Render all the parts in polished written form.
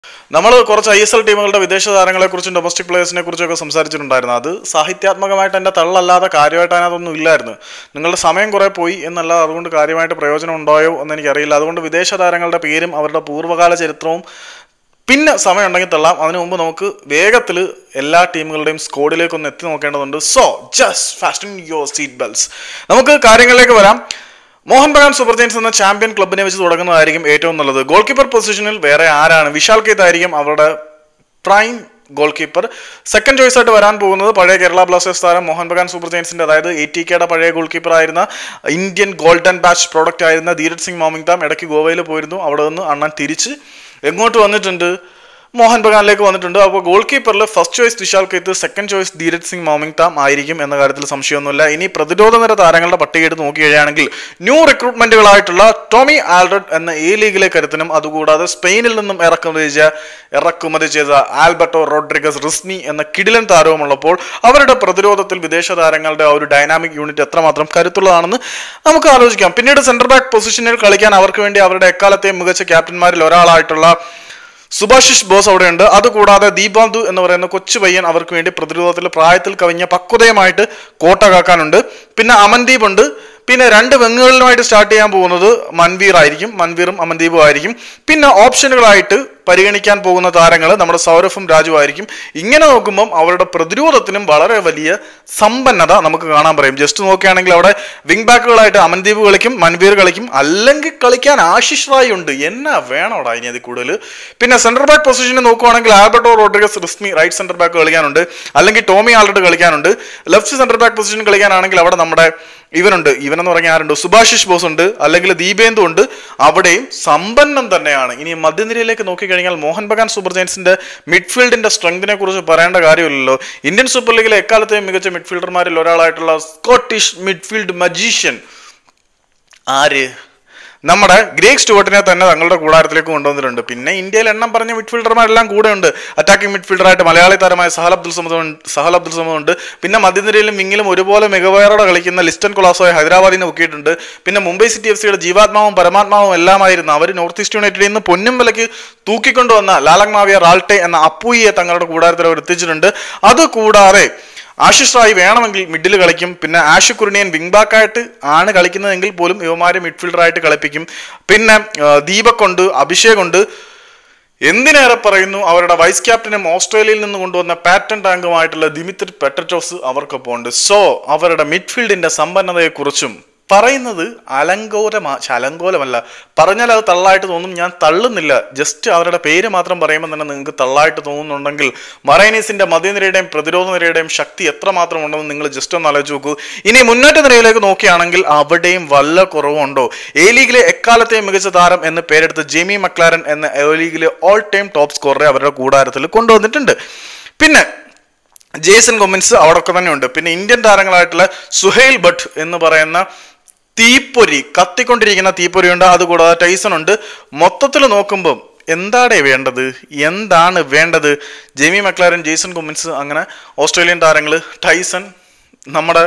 നമ്മൾ കുറച്ച് ISL ടീമുകളുടെ വിദേശ താരങ്ങളെക്കുറിച്ചും ഡൊമസ്റ്റിക് പ്ലേയേഴ്സിനെ കുറിച്ചൊക്കെ സംസാരിച്ചിട്ടുണ്ടായിരുന്നു. അത് സാഹിത്യാത്മകമായിട്ട് എൻ്റെ തള്ളല്ലാതെ കാര്യമായിട്ട് അതിനകത്തൊന്നും ഇല്ലായിരുന്നു. നിങ്ങളുടെ സമയം കുറേ പോയി എന്നല്ല, അതുകൊണ്ട് കാര്യമായിട്ട് പ്രയോജനം ഉണ്ടായോ എന്ന് എനിക്കറിയില്ല. അതുകൊണ്ട് വിദേശ താരങ്ങളുടെ പേരും അവരുടെ പൂർവ്വകാല ചരിത്രവും പിന്നെ സമയം ഉണ്ടെങ്കിൽ തള്ളാം. അതിനു മുമ്പ് നമുക്ക് വേഗത്തിൽ എല്ലാ ടീമുകളുടെയും സ്കോഡിലേക്ക് ഒന്ന് എത്തി നോക്കേണ്ടതുണ്ട്. So just fasten your seat belts. നമുക്ക് കാര്യങ്ങളിലേക്ക് വരാം. മോഹൻ ബഗാൻ സൂപ്പർ ജയൻസ് എന്ന ചാമ്പ്യൻ ക്ലബിനെ വെച്ച് തുടങ്ങുന്നതായിരിക്കും ഏറ്റവും നല്ലത്. ഗോൾ കീപ്പർ പൊസിഷനിൽ വേറെ ആരാണ്? വിശാൽ കെയ്ത്ത് ആയിരിക്കും അവരുടെ prime goal keeper. Second choice ആയിട്ട് വരാൻ പോകുന്നത് പഴയ കേരള ബ്ലാസ്റ്റേഴ്സ് താരം മോഹൻ ബഗാൻ സൂപ്പർ ജയൻസിന്റെ, അതായത് ATKയുടെ പഴയ ഗോൾ കീപ്പർ ആയിരുന്ന, ഇന്ത്യൻ ഗോൾഡൻ ബാച്ച് പ്രോഡക്റ്റ് ആയിരുന്ന ധീരജ് സിംഗ് മോമിങ്താം. ഇടയ്ക്ക് ഗോവയിൽ പോയിരുന്നു. അവിടെ നിന്ന് അണ്ണൻ തിരിച്ച് എങ്ങോട്ട് വന്നിട്ടുണ്ട്? മോഹൻ ബഗാനിലേക്ക് വന്നിട്ടുണ്ട്. അപ്പോൾ ഗോൾ കീപ്പറിൽ first choice Vishal Kaith, second choice Dheeraj Singh Moirangthem ആയിരിക്കും എന്ന കാര്യത്തിൽ സംശയമൊന്നുമില്ല. ഇനി പ്രതിരോധ നിര താരങ്ങളുടെ പട്ടിക എടുത്ത് നോക്കി കഴിയുകയാണെങ്കിൽ ന്യൂ റിക്രൂട്ട്മെന്റുകളായിട്ടുള്ള ടോമി ആൽഡ്രഡ് എന്ന ലീഗിലെ കരുത്തിനും, അതുകൂടാതെ സ്പെയിനിൽ നിന്നും ഇറക്കുമതി ചെയ്ത ആൽബർട്ടോ റോഡ്രിഗസ് റിസ്നി എന്ന കിടിലൻ താരവുമുള്ളപ്പോൾ അവരുടെ പ്രതിരോധത്തിൽ വിദേശ താരങ്ങളുടെ ആ ഒരു ഡൈനാമിക് യൂണിറ്റ് എത്രമാത്രം കരുത്തുള്ളതാണെന്ന് നമുക്ക് ആലോചിക്കാം. പിന്നീട് സെന്റർ ബാക്ക് പൊസിഷനിൽ കളിക്കാൻ അവർക്ക് വേണ്ടി അവരുടെ എക്കാലത്തെയും മികച്ച ക്യാപ്റ്റന്മാരിൽ ഒരാളായിട്ടുള്ള സുഭാഷിഷ് ബോസ് അവിടെയുണ്ട്. അതുകൂടാതെ ദീപാന്തു എന്ന് പറയുന്ന കൊച്ചു പയ്യൻ അവർക്ക് വേണ്ടി പ്രതിരോധത്തിൽ പ്രായത്തിൽ കവിഞ്ഞ പക്വതയുമായിട്ട് കോട്ട കാക്കാനുണ്ട്. പിന്നെ അമൻദീപ് ഉണ്ട്. പിന്നെ രണ്ട് വെങ്ങുകളിലുമായിട്ട് സ്റ്റാർട്ട് ചെയ്യാൻ പോകുന്നത് മൻവീറും അമൻദീപും ആയിരിക്കും. പിന്നെ ഓപ്ഷനുകളായിട്ട് പരിഗണിക്കാൻ പോകുന്ന താരങ്ങൾ നമ്മുടെ സൗരഭും രാജു ആയിരിക്കും. ഇങ്ങനെ നോക്കുമ്പം അവരുടെ പ്രതിരോധത്തിനും വളരെ വലിയ സമ്പന്നത നമുക്ക് കാണാൻ പറയും. ജസ്റ്റ് നോക്കുകയാണെങ്കിൽ അവിടെ വിങ് ബാക്കുകളായിട്ട് അമൻദീപ് കളിക്കും, മൻവീർ കളിക്കും, അല്ലെങ്കിൽ കളിക്കാൻ ആശിഷ് റായ് ഉണ്ട്. എന്നാ വേണോടാ ഇനി അതിൽ കൂടുതൽ. പിന്നെ സെന്റർ ബാക്ക് പൊസിഷനിൽ നോക്കുവാണെങ്കിൽ ആൽബർട്ടോ റോഡ്രിഗസ് റിസ്മി റൈറ്റ് സെന്റർ ബാക്ക് കളിക്കാനുണ്ട്, അല്ലെങ്കിൽ ടോമി ആൽഡ്രഡ് കളിക്കാനുണ്ട്. ലെഫ്റ്റ് സെന്റർ ബാക്ക് പൊസിഷൻ കളിക്കാനാണെങ്കിൽ അവിടെ നമ്മുടെ ഇവനെന്ന് പറഞ്ഞാൽ ആരുണ്ട്? സുഭാഷിഷ് ബോസ് ഉണ്ട്, അല്ലെങ്കിൽ ദീപേന്ദു ഉണ്ട്. അവിടെയും സമ്പന്നം തന്നെയാണ്. ഇനി മധ്യനിരയിലേക്ക് നോക്കിക്കഴിഞ്ഞാൽ മോഹൻ ബഗാൻ സൂപ്പർ ജയൻസിന്റെ മിഡ്ഫീൽഡിന്റെ സ്ട്രെങ്തിനെ കുറിച്ച് പറയേണ്ട കാര്യമില്ലല്ലോ. ഇന്ത്യൻ സൂപ്പർ ലീഗിലെ എക്കാലത്തെയും മികച്ച മിഡ്ഫീൽഡർമാരിൽ ഒരാളായിട്ടുള്ള സ്കോട്ടിഷ് മിഡ്ഫീൽഡ് മജീഷ്യൻ ആര്? നമ്മുടെ ഗ്രേഗ് സ്റ്റുവർട്ടിനെ തന്നെ തങ്ങളുടെ കൂടാരത്തിലേക്ക് കൊണ്ടുവന്നിട്ടുണ്ട്. പിന്നെ ഇന്ത്യയിൽ എണ്ണം പറഞ്ഞ മിഡ്ഫീൽഡർമാരെല്ലാം കൂടെ ഉണ്ട്. അറ്റാക്കിംഗ് മിഡ്ഫീൽഡറായിട്ട് മലയാളി താരമായ സഹൽ അബ്ദുൾ സമദ് ഉണ്ട്. പിന്നെ മധ്യനിരയിലും വിങ്ങിലും ഒരുപോലെ മികവേറോടെ കളിക്കുന്ന ലിസ്റ്റൺ കൊളാസോയെ ഹൈദരാബാദിൽ നോക്കിയിട്ടുണ്ട്. പിന്നെ മുംബൈ സിറ്റി FCയുടെ ജീവാത്മാവും പരമാത്മാവും എല്ലാമായിരുന്നു. അവർ നോർത്ത് ഈസ്റ്റ് യുണൈറ്റഡിൽ നിന്ന് പൊന്നും വിലയ്ക്ക് തൂക്കിക്കൊണ്ടുവന്ന ലാലങ് മാവിയ റാൾട്ടെ എന്ന അപ്പൂയിയെ തങ്ങളുടെ കൂടാരത്തിൽ അവർ എത്തിച്ചിട്ടുണ്ട്. അതുകൂടാതെ ആശിഷ് റായ് വേണമെങ്കിൽ മിഡിൽ കളിക്കും. പിന്നെ ആഷു കുർണിയൻ വിങ് ബാക്കായിട്ട് ആണ് കളിക്കുന്നതെങ്കിൽ പോലും യുവമാരെ മിഡ്ഫീൽഡറായിട്ട് കളിപ്പിക്കും. പിന്നെ ദീപക് ഉണ്ട്, അഭിഷേക് ഉണ്ട്. എന്തിനേറെ പറയുന്നു, അവരുടെ വൈസ് ക്യാപ്റ്റനും ഓസ്ട്രേലിയയിൽ നിന്ന് കൊണ്ടുവന്ന പാറ്റൻ ടാങ്കുമായിട്ടുള്ള ദിമിത്രി പെട്രറ്റോസ് അവർക്കൊപ്പം ഉണ്ട്. സോ അവരുടെ മിഡ്ഫീൽഡിന്റെ സമ്പന്നതയെക്കുറിച്ചും പറയുന്നത് അലങ്കോലമല്ല. പറഞ്ഞാൽ അത് തള്ളായിട്ട് തോന്നും. ഞാൻ തള്ളുന്നില്ല, ജസ്റ്റ് അവരുടെ പേര് മാത്രം പറയുമ്പോൾ തന്നെ നിങ്ങൾക്ക് തള്ളായിട്ട് തോന്നുന്നുണ്ടെങ്കിൽ മറൈനീസിന്റെ മധ്യനിരയുടെയും പ്രതിരോധ നിരയുടെയും ശക്തി എത്രമാത്രം ഉണ്ടെന്ന് നിങ്ങൾ ജസ്റ്റ് ഒന്ന് ആലോചിച്ച് നോക്കൂ. ഇനി മുന്നേറ്റ നിരയിലേക്ക് നോക്കുകയാണെങ്കിൽ അവിടെയും വല്ല കുറവുണ്ടോ? ലീഗിലെ എക്കാലത്തെയും മികച്ച താരം എന്ന് പേരെടുത്ത് ജെമി മക്ലാരൻ എന്ന ലീഗിലെ ഓൾ ടൈം ടോപ്പ് സ്കോററെ അവരുടെ കൂടാരത്തിൽ കൊണ്ടുവന്നിട്ടുണ്ട്. പിന്നെ ജേസൺ കൊമിൻസ് അവിടെയൊക്കെ തന്നെ ഉണ്ട്. പിന്നെ ഇന്ത്യൻ താരങ്ങളായിട്ടുള്ള സുഹൈൽ ഭട്ട് എന്ന് പറയുന്ന കത്തിക്കൊണ്ടിരിക്കുന്ന തീപ്പൊരിയുണ്ട്. അതുകൂടാതെ ടൈസൺ ഉണ്ട്. മൊത്തത്തിൽ നോക്കുമ്പം എന്താണ് വേണ്ടത്? ജെമി മക്ലാരൻ, ജേസൺ കൊമിൻസ്, അങ്ങനെ ഓസ്ട്രേലിയൻ താരങ്ങൾ, ടൈസൺ, നമ്മുടെ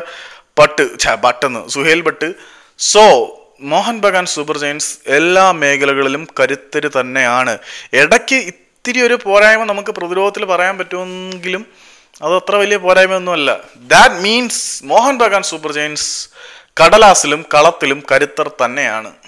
Suhail Bhat. So Mohun Bagan super giants എല്ലാ മേഖലകളിലും കരുത്തര് തന്നെയാണ്. ഇടയ്ക്ക് ഇത്തിരി ഒരു പോരായ്മ നമുക്ക് പ്രതിരോധത്തിൽ പറയാൻ പറ്റുമെങ്കിലും അത് അത്ര വലിയ പോരായ്മയൊന്നുമല്ല. That means Mohun Bagan super giants കടലാസിലും കളത്തിലും കരുത്തർ തന്നെയാണ്.